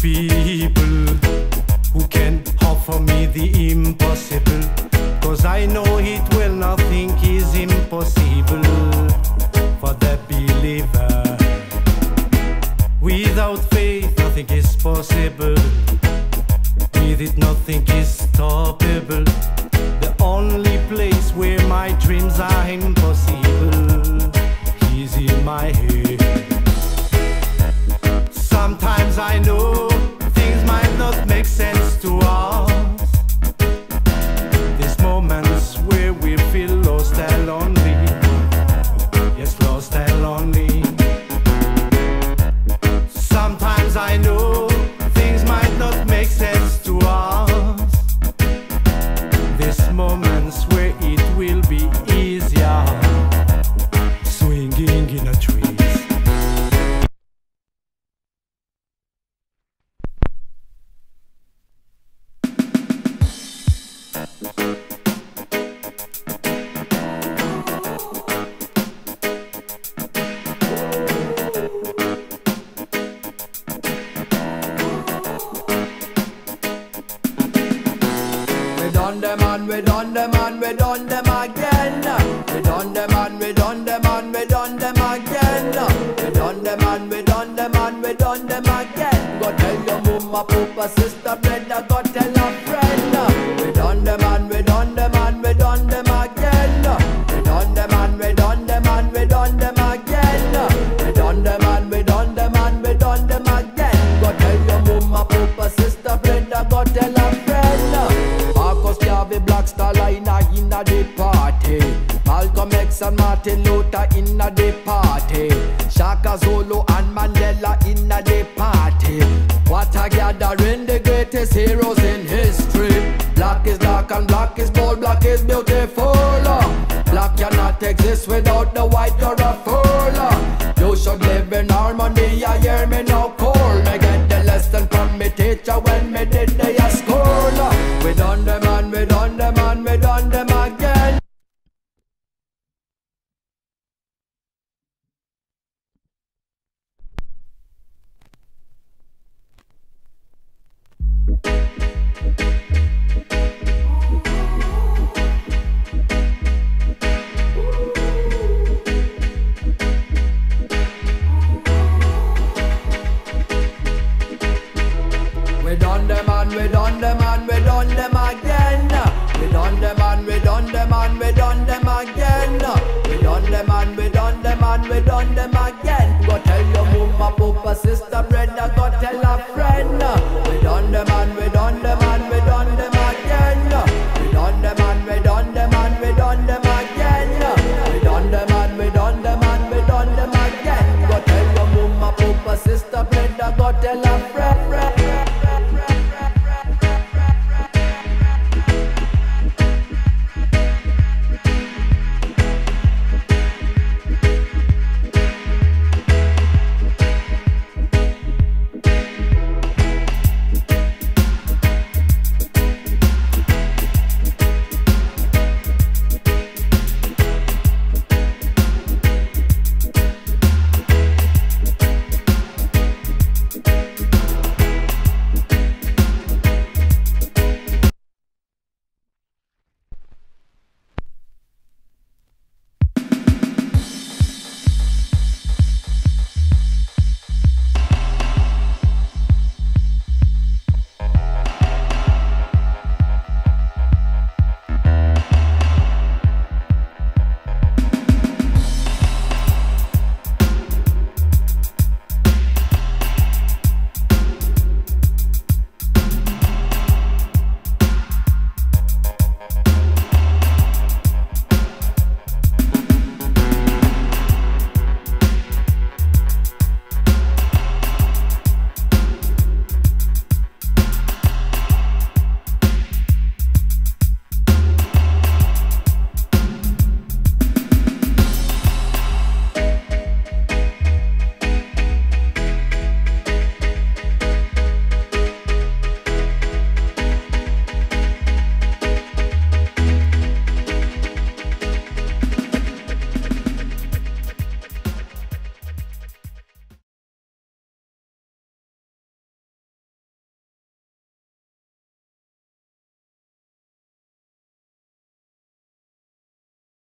people who can offer me the impossible, 'cause I know it will, nothing is impossible for the believer. Without faith nothing is possible, with it nothing is stoppable. The only place where my dreams are impossible is in my head. Sometimes I know things might not make sense to us. There's moments where we feel lost and lonely. Yes, lost and lonely. Sometimes I know things might not make sense to us. There's moments where it will be easier swinging in a tree. We done them and we done them again. We done them and we done them and we done them again. We done them and we done them and we done them again. Go tell your mama, papa, sister, brother, go tell a friend. We done them and we done them and we done them again. We done them and we done them and we done them again. We done them and we done them and we done them again. Go tell your mama, papa, sister, brother, go tell a friend. Marcus Garvey, Black Star Liner inna the party. Malcolm X and Martin Luther inna the party. Shaka Zulu and Mandela inna the party. What a gathering, the greatest heroes in history. Black is dark and black is bold, black is beautiful.